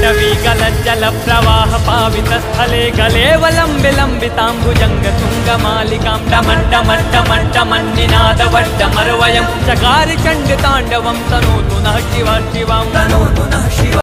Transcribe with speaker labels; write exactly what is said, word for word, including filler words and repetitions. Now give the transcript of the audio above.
Speaker 1: जाह्नवी गलज्जल प्रवाह पावित स्थले गलेवलम्बि लम्बिताम्बुजङ्ग तुङ्गमालिकां डमन् डमन् डमन् डमन् निनादवड्डमर्वयं चकार चण्डताण्डवं तनोतु नः शिव शिवं तनोतु नः शिव।